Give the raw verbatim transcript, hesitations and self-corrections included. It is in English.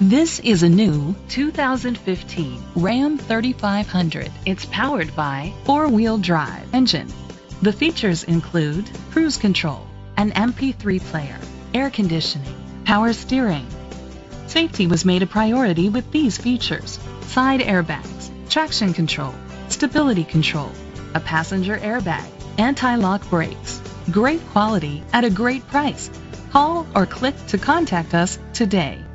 This is a new two thousand fifteen Ram thirty-five hundred. It's powered by four-wheel drive engine. The features include cruise control, an M P three player, air conditioning, power steering. Safety was made a priority with these features: side airbags, traction control, stability control, a passenger airbag, anti-lock brakes. Great quality at a great price. Call or click to contact us today.